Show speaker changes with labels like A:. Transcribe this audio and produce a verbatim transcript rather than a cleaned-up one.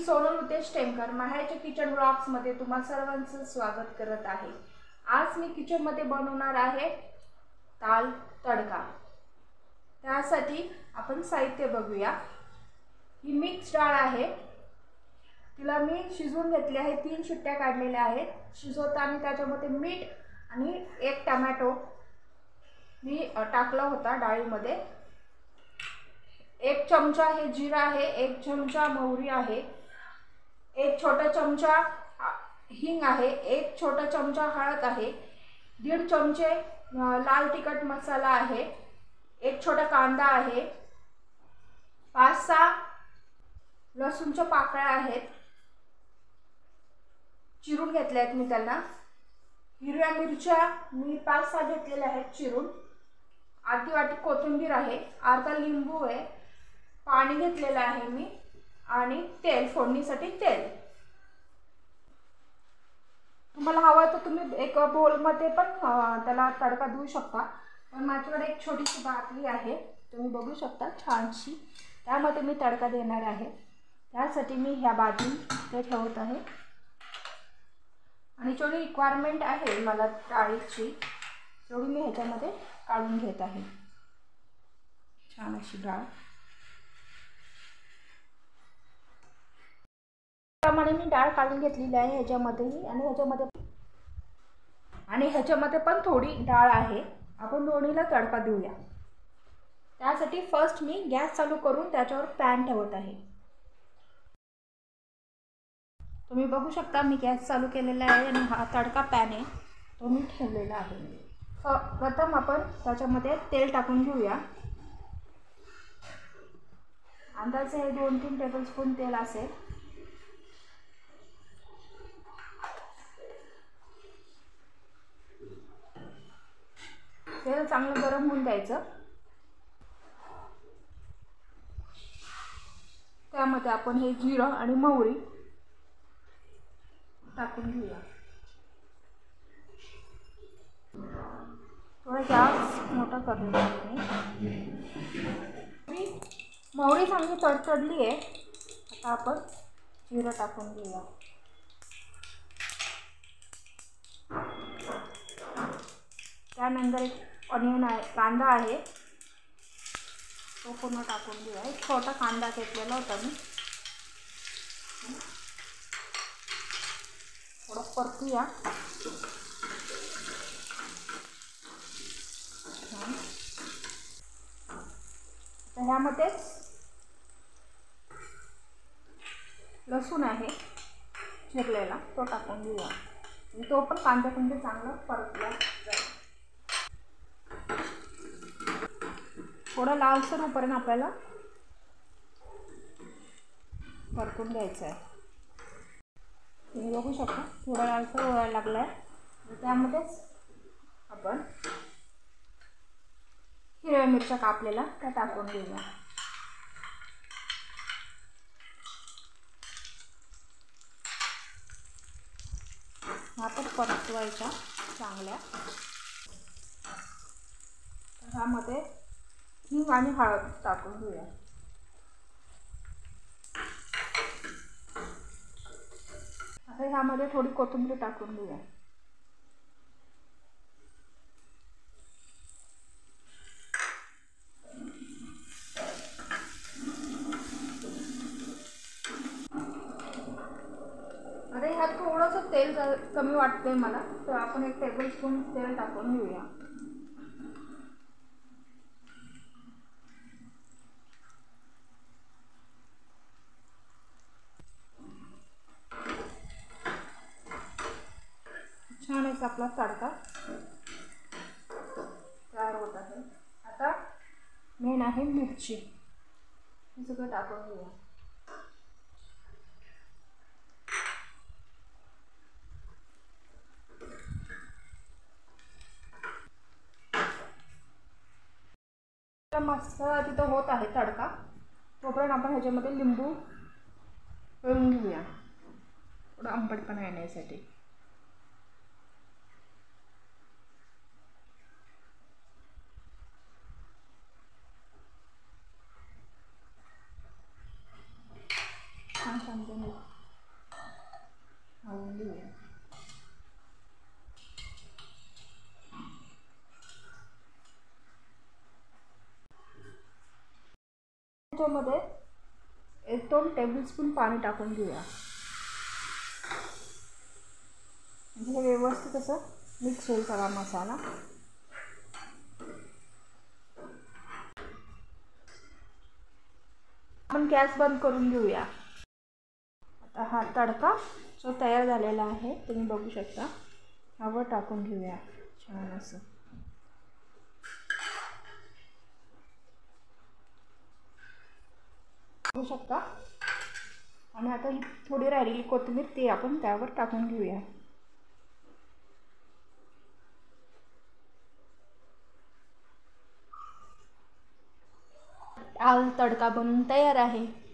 A: सोनल उतेश टेमकर माहेरच्या kitchen blogs मध्ये तुम्हा सर्वांचं स्वागत करत आहे। आज मी किचन मध्ये बनवणार आहे दाल तडका। त्यासाठी आपण साहित्य बघूया। ही मिक्स डाळ आहे, तिला मी शिजवून घेतली आहे, तीन शिट्ट्या काढलेल्या आहेत। शिजवताना त्याच्यामध्ये मीठ आणि एक टोमॅटो मी टाकला होता डाळीमध्ये। एक चमचा हे जीरा आहे, एक चमचा मोहरी आहे, एक छोटा चमचा हिंग आहे, एक छोटा चमचा हळद आहे, दीड चमचे लाल तिखट मसाला आहे, एक छोटा कांदा आहे, पाच सहा लसूणच्या पाकळ्या आहेत, चिरून घेतल्या आहेत मी त्यांना। हिरव्या मिरच्या मी पाच सहा घेतलेल्या आहेत चिरून। अर्धी वाटी कोथिंबीर आहे, अर्धा लिंबू आहे, पाणी घेतलेलं आहे मी, आणि तेल फोडणीसाठी तेल। तुम्हाला हवं तर तुम्ही एक बोल मध्ये पण त्याला तडका देऊ शकता, पण माझ्याकडे एक छोटीशी बाटली आहे, तुम्ही बघू शकता छानशी, त्यामध्ये मी तडका देणार आहे। त्यासाठी मी ह्या बाजून ते ठेवत आहे, आणि जेवढी रिक्वायरमेंट आहे मला डाळीची तेवढी मी ह्याच्यामध्ये काढून घेत आहे। छान अशी डाळ प्रमाणे मी डाळ काढून घेतलेली आहे ह्याच्यामध्येही, आणि ह्याच्यामध्ये आणि ह्याच्यामध्ये पण थोडी डाळ आहे। आपण दोन्हीला तडका देऊया। त्यासाठी फर्स्ट मी गॅस चालू करून त्याच्यावर पॅन ठेवत आहे। तुम्ही बघू शकता मी गॅस चालू केलेला आहे, आणि हा तडका पॅन आहे तो मी ठेवलेला आहे। प्रथम आपण त्याच्यामध्ये तेल टाकून घेऊया। अंदाजे हे दोन तीन टेबलस्पून तेल असेल। तेल चांगलं गरम होऊन द्यायचं। त्यामध्ये आपण हे जिरं आणि मोहरी टाकून घेऊया। थोडा गॅस मोठा करून मी मोहरी चांगली तडतडली आहे, आता आपण जिरं टाकून घेऊया। त्यानंतर एक ऑनियन आहे, कांदा आहे, तो पूर्ण टाकून घेऊया। एक छोटा कांदा घेतलेला होता मी, थोडं परतूया। तर ह्यामध्ये लसूण आहे चिरलेला, तो टाकून घेऊया, आणि तो पण कांद्यामध्ये चांगला परतला जाईल। थोडं लालसर होईपर्यंत आपल्याला परतून घ्यायचं आहे। तुम्ही बघू शकता थोडा लालसर व्हायला लागला आहे। त्यामध्येच आपण हिरव्या मिरच्या कापलेल्या त्या टाकून घेऊया। आपण परतवायच्या चांगल्या। ह्यामध्ये हिंग आणि हळद टाकून घेऊया। आता ह्यामध्ये थोडी कोथिंबीर टाकून घेऊया। आता ह्यात थोडंसं तेल कमी वाटतंय मला, तर आपण एक टेबलस्पून तेल टाकून घेऊया। छान असा आपला तडका तयार होत आहे। आता मेन आहे मिरची, हे सगळं टाकून घेऊया। मस्त तिथं होत आहे तडका, तोपर्यंत आपण ह्याच्यामध्ये लिंबू पिळून घेऊया, थोडं आंबटपणा येण्यासाठी। छान चमच्याने कुकरमध्ये एक दोन टेबलस्पून पाणी टाकून घेऊया. म्हणजे व्यवस्थित असं मिक्स होईल सगळा मसाला. आपण गॅस बंद करून घेऊया. आता हा तडका जो तयार झालेला आहे तुम्ही बघू शकता, ह्यावर टाकून घेऊया छान असं. बघू शकता. आणि आता ही थोडी राहिलेली कोथिंबीर ती आपण त्यावर टाकून घेऊया. दाल तडका बनून तयार आहे.